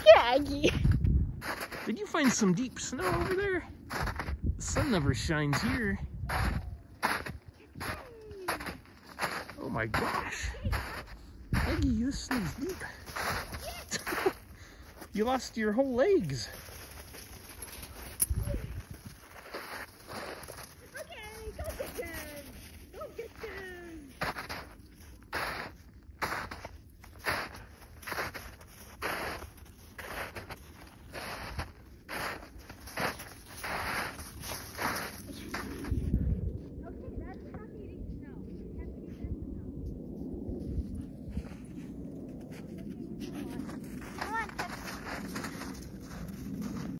at Aggie. Did you find some deep snow over there? The sun never shines here. Oh my gosh. Aggie, this snow's deep. You lost your whole legs.